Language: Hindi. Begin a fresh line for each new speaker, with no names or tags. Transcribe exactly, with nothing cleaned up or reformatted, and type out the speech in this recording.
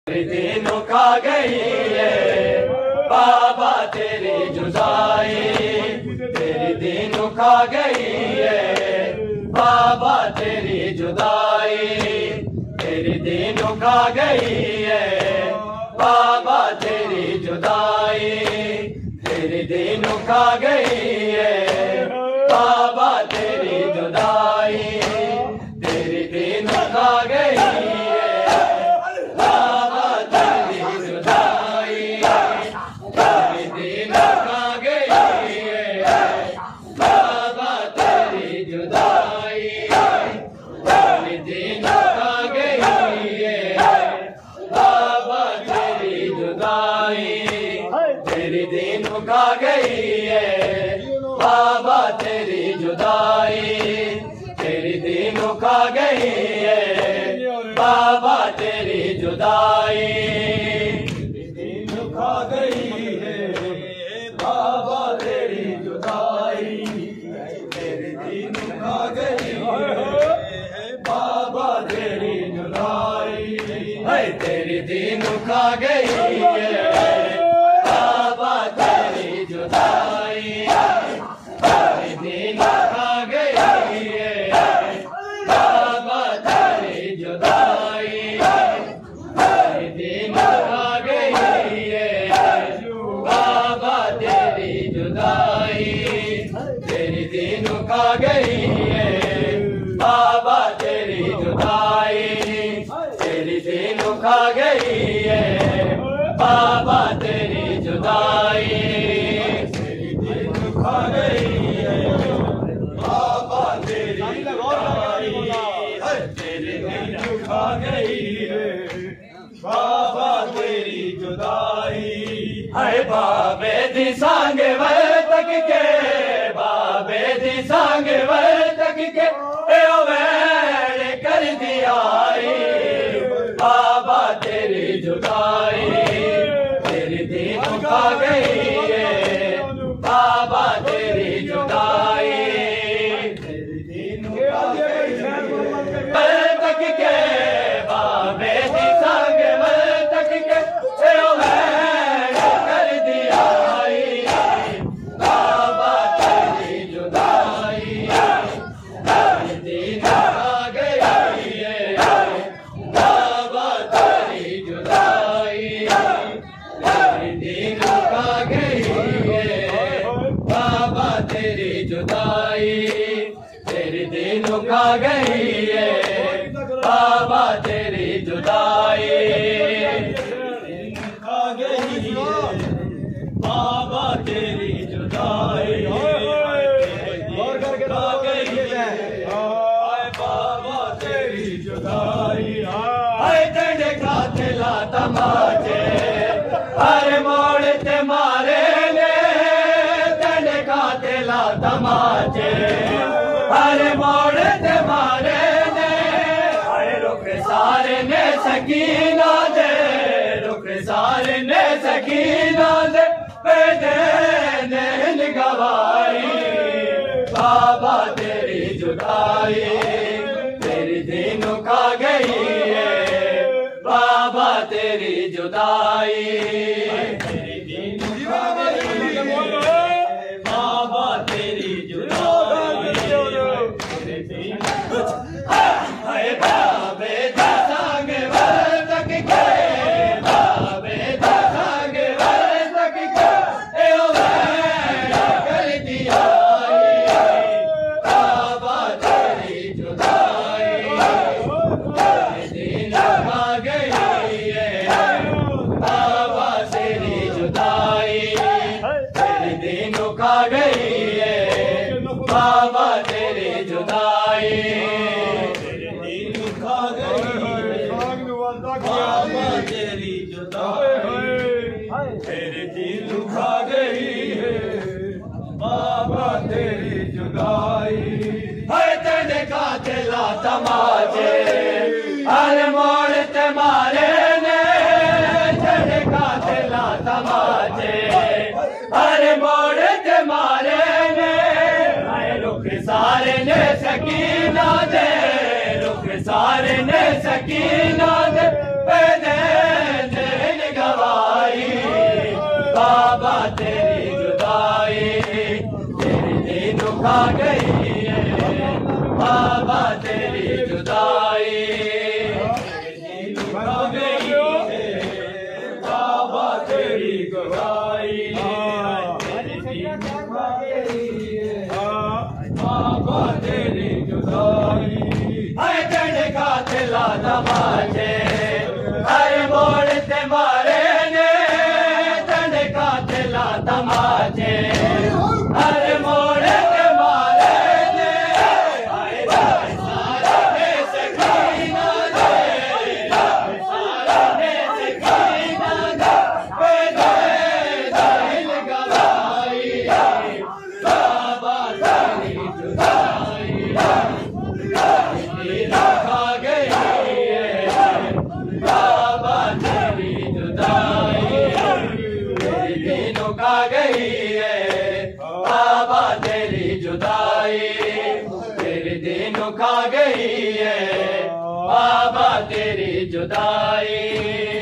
दिनों खा गई है बाबा तेरी जुदाई, तेरी दिनों खा गई है बाबा तेरी जुदाई, तेरी दिनों खा गई है बाबा तेरी जुदाई, तेरी दिनों खा गई है बाबा तेरी जुदाई, तेरी दिनों खा गई है तेरी दिनों खा गई है बाबा तेरी जुदाई, तेरी दिनों खा गई है बाबा तेरी जुदाई, तेरी दिनों खा गई है बाबा तेरी जुदाई, तेरी दिनों खा गई है बाबा तेरी जुदाई, तेरी दिनों खा गई है तेरी दिनों खा गई है बाबा तेरी जुदाई, तेरी दिनों खा गई है बाबा तेरी जुदाई, तेरी दिनों खा गई है बाबा तेरी जुदाई, तेरी दिनों खा गई है बाबा तेरी जुदाई, है बाबे दी सांग तक के बाबे दी सांग तक के ओ वैर कर दिया बाबा तेरी जुदाई, तेरी दिनों खा गई है बाबा तेरी जुदाई, तेरी दिनों खा गई तक के बाबे दी सांग तक के ओ वैर कर दिया तेरी दिनों खा गई है बाबा तेरी जुदाई, खा गई है बाबा तेरी जुदाई, और करके खा गई है बाबा तेरी जुदाई, हाय डंडे खाते ला तमाचे हर मोड़ ते मारे ने, डंडे खाते ला तमाचे हर मोड़ ते मारे ने, आए रुख सारे ने सकीना दे, रुख सारे ने सकीना दे बेदे ने गवाई बाबा तेरी जुदाई, तेरी दिनों खा गई है बाबा तेरी जुदाई, तेरी दिनों खा गई है बाबा तेरी जुदाई, हाय बाबे दा सांग तक के बाबे दा सांग तक के ओ वैर कर दिया बाबा तेरी जुदाई, तेरी दिनों खा गई है बाबा तेरी जुदाई, तेरी दिनों खा गई है बाबा तेरी जुदाई, तेरी दिनों खा गई है बाबा तेरी जुदाई, तेरी दिनों खा गई है बाबा तेरी जुदाई, है तेरे खाते ला तमाचे हर मोड़ ते मारे ने, तेरे खाते ला तमाचे हर मोड़ ते मारे ने, रुख सारे ने सकीना दे, रुख सारे ने सकीना दे जुदाई तेरे दिन खा गई है बाबा तेरी जुदाई हाय झंडका तिला तमाचे हर मोड़ ते मारे ने झंडका तिला तमाचे हर मोड़ ते मारे ने हाय सारे सकीना दे सारे सकीना दे पे दिल गवाई बाबा तेरी जुदाई खा गई है बाबा तेरी जुदाई तेरे दिनों खा गई है बाबा तेरी जुदाई तेरे दिनों खा गई है बाबा तेरी जुदाई